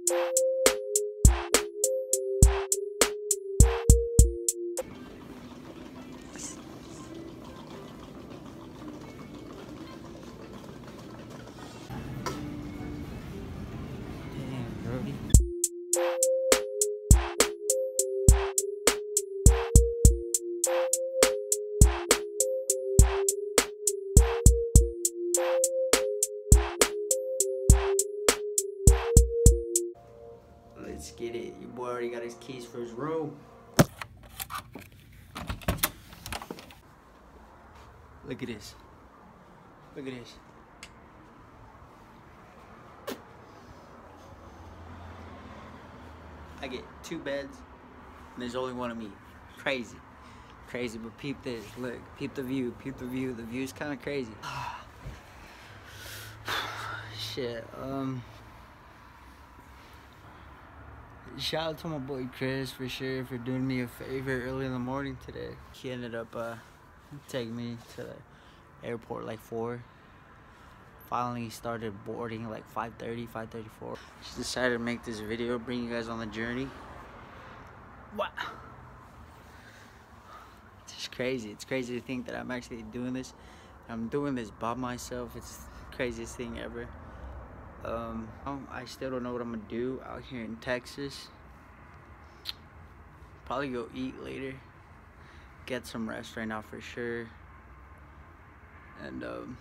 Let's get it. Your boy already got his keys for his room. Look at this. Look at this. I get 2 beds, and there's only one of me. Crazy. Crazy, but peep this. Look, peep the view. Peep the view. The view's kind of crazy. Shit, shout out to my boy Chris for sure for doing me a favor early in the morning today. He ended up taking me to the airport like 4. Finally started boarding like 5:30, 5:34. Just decided to make this video, bring you guys on the journey. Wow. It's just crazy. It's crazy to think that I'm actually doing this. I'm doing this by myself. It's the craziest thing ever. I still don't know what I'm gonna do out here in Texas. Probably go eat later. Get some rest right now for sure. And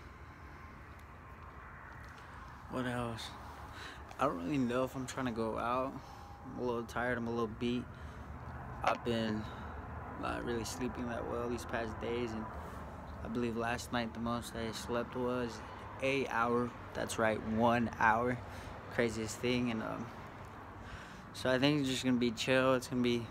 what else? I don't really know if I'm trying to go out. I'm a little tired. I'm a little beat. I've been not really sleeping that well these past days, and I believe last night the most I slept was 1 hour. That's right, 1 hour. Craziest thing. And so I think it's just gonna be chill. It's gonna be,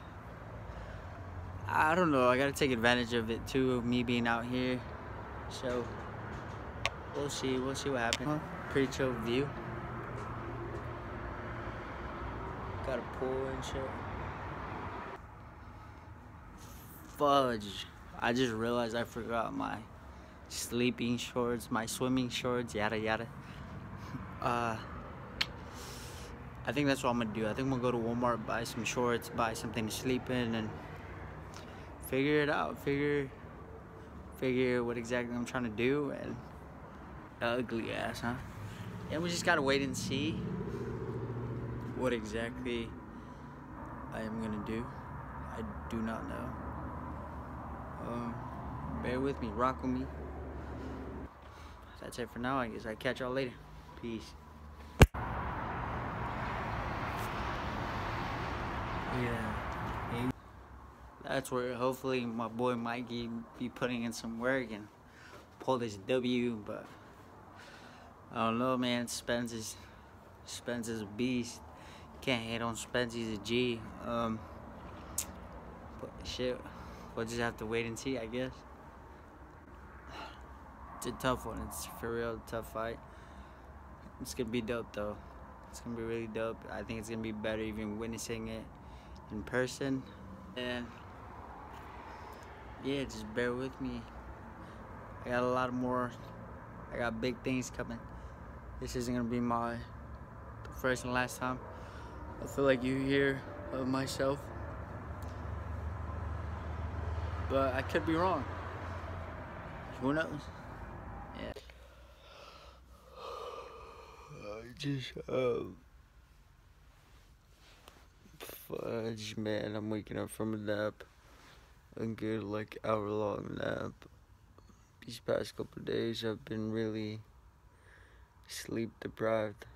I don't know, I gotta take advantage of it too, me being out here. So we'll see what happens. Pretty chill view. Got a pool and shit. Fudge. I just realized I forgot my sleeping shorts, my swimming shorts, yada yada. I think that's what I'm gonna do. I think I'm gonna go to Walmart, buy some shorts, buy something to sleep in, and figure it out. Figure what exactly I'm trying to do. And ugly ass, huh? And we just gotta wait and see what exactly I am gonna do. I do not know. Bear with me, rock with me. That's it for now. I guess I'll catch y'all later. Peace. Yeah. That's where hopefully my boy Mikey be putting in some work and pull this W, but I don't know, man. Spence is a beast. Can't hate on Spence, he's a G. But shit, we'll just have to wait and see, I guess. It's a tough one. It's for real a tough fight. It's gonna be dope though. It's gonna be really dope. I think it's gonna be better even witnessing it in person. And yeah, just bear with me. I got a lot more. I got big things coming. This isn't gonna be the first and last time I feel like you hear of myself. But I could be wrong. Who knows? Yeah. Fudge, man, I'm waking up from a nap. A good, like, hour-long nap. These past couple of days, I've been really sleep-deprived.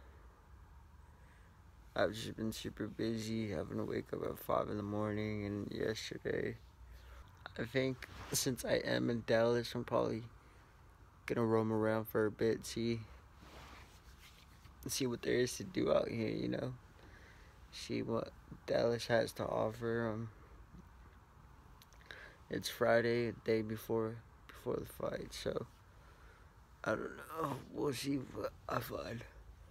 I've just been super busy, having to wake up at 5 in the morning, and yesterday, I think since I am in Dallas, I'm probably gonna roam around for a bit, see what there is to do out here, you know, see what Dallas has to offer. It's Friday, a day before the fight, so I don't know. We'll see what I find.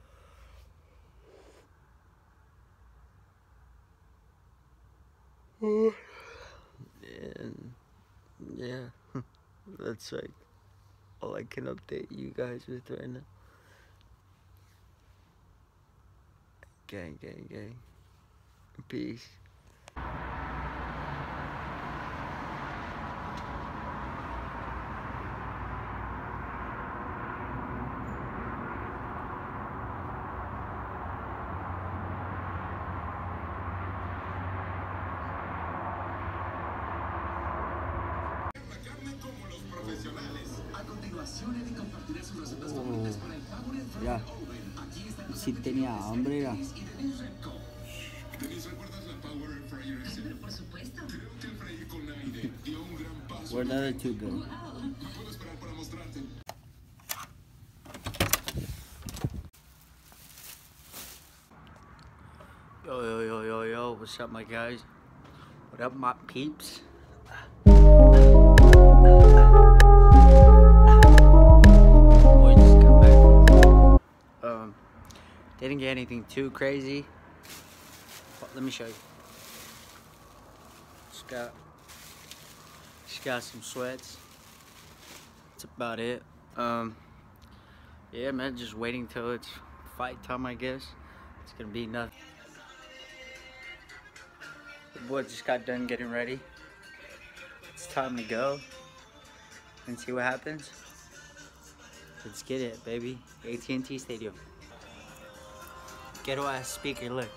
And yeah, that's like all I can update you guys with right now. Gang, gang, gang. Peace. Ya, si tenía hambre, era. Where the other two go? Yo, yo, yo, yo, yo, what's up, my guys? What up, my peeps? Didn't get anything too crazy, but let me show you. Just got some sweats. That's about it. Yeah, man, just waiting till it's fight time, I guess. It's gonna be nothing. The boy just got done getting ready. It's time to go and see what happens. Let's get it, baby. AT&T Stadium. Quiero a speaker, look.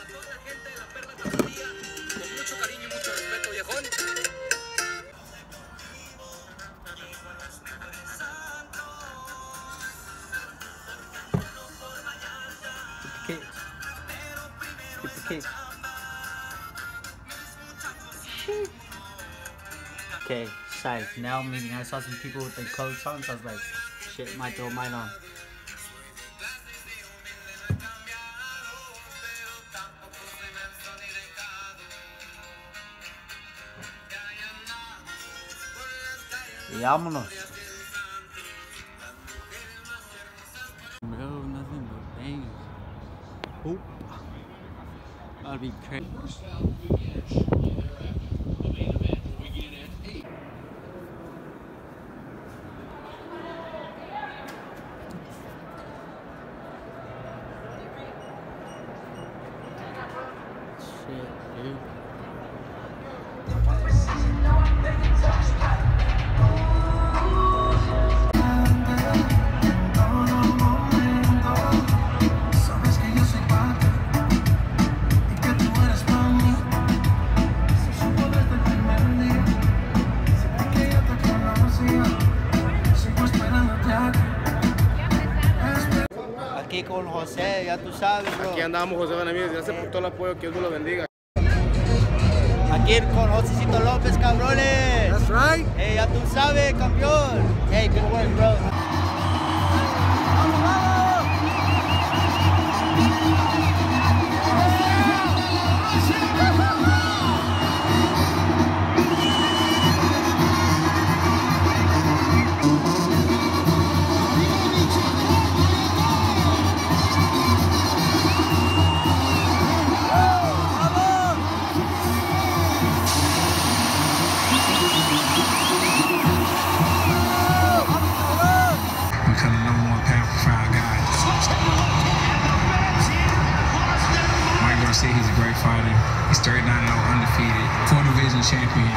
Keep the cake. Okay, side. Now I'm leaving. I saw some people with their coats on, so I was like, shit, might throw mine on. Y vámonos. Bro, nothing but bangs. Oop. That'd be crazy. Shit, dude. Aquí con José, ya tú sabes, bro. Aquí andamos, José Benavides, gracias por todo el apoyo, que Dios lo bendiga. Aquí con Josecito López, cabrones. That's right. Hey, ya tú sabes, campeón. Hey, good work, bro. Garcia, he's a great fighter. He's 39-0, undefeated, 4-division champion.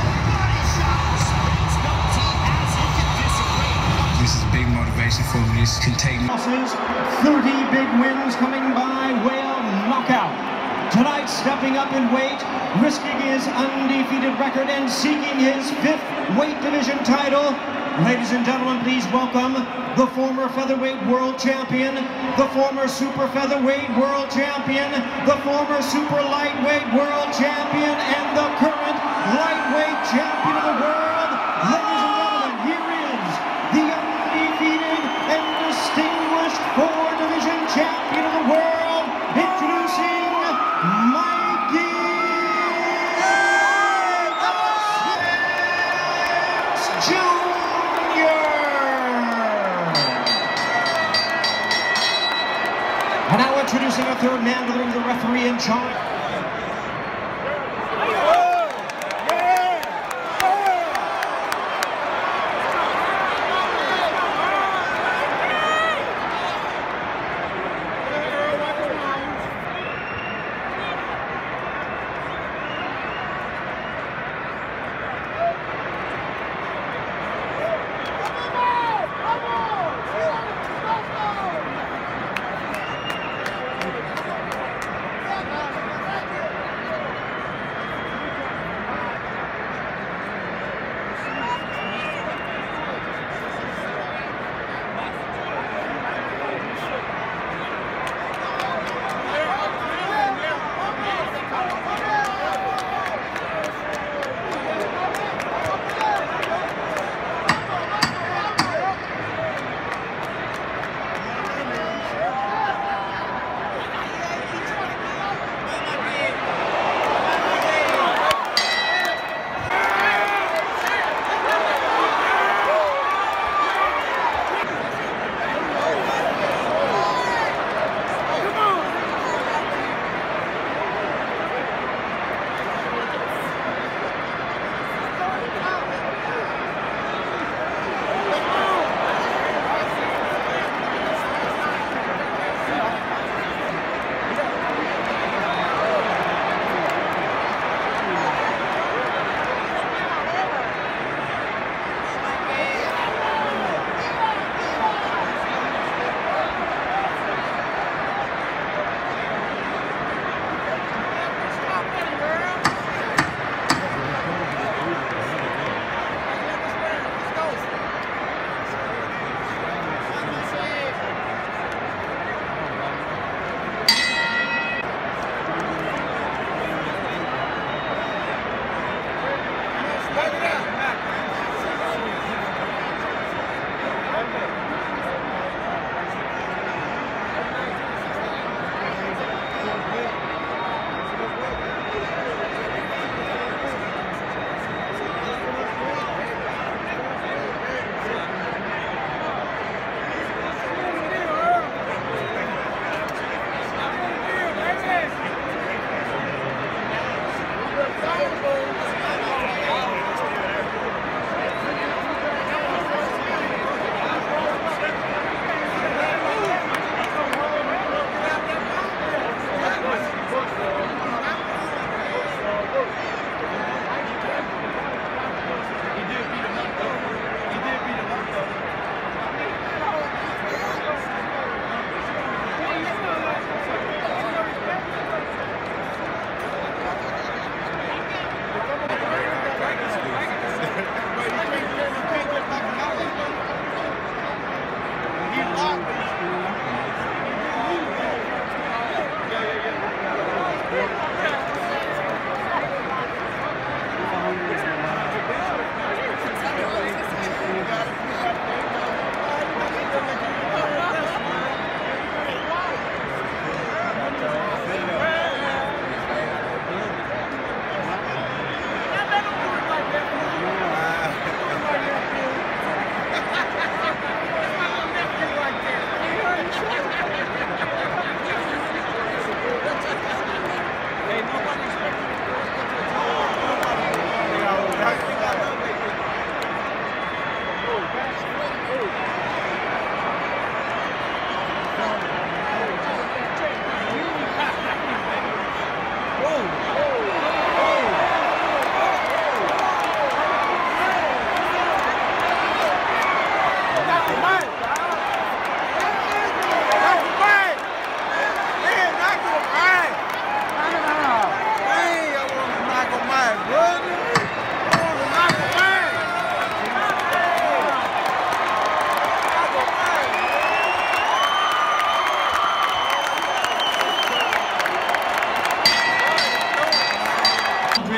This is a big motivation for me. This can take 30 big wins coming by way of knockout. Tonight, stepping up in weight, risking his undefeated record and seeking his 5th weight division title. Ladies and gentlemen, please welcome the former featherweight world champion, the former super featherweight world champion, the former super lightweight world champion, and the current lightweight champion of the world. Ladies and gentlemen, here is the undefeated and distinguished 4-division champion of the world, introducing Mikey. And now introducing a third man to the ring, the referee in charge.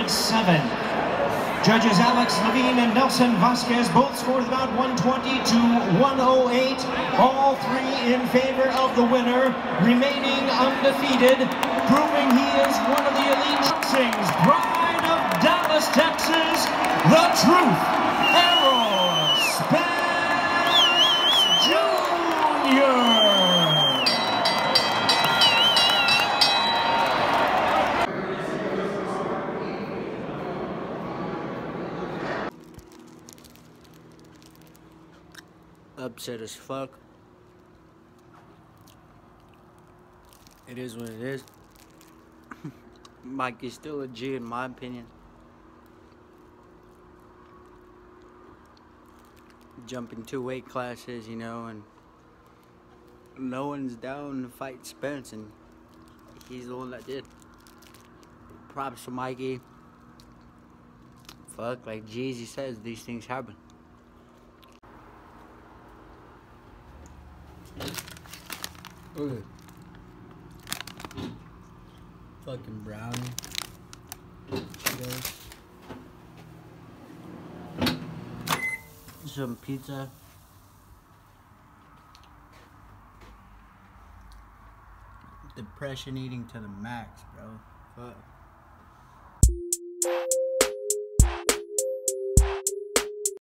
137. Judges Alex Levine and Nelson Vasquez both scored about 120 to 108. All three in favor of the winner, remaining undefeated, proving he is one of the elite boxing's pride of Dallas, Texas, the truth, Errol Spence Jr. Upset as fuck. It is what it is. Mikey's still a G in my opinion. Jumping 2 weight classes, you know, and no one's down to fight Spence, and he's the one that did. Props to Mikey. Fuck, like Jeezy says, these things happen. Look at fucking brownie. Some pizza. Depression eating to the max, bro. Fuck.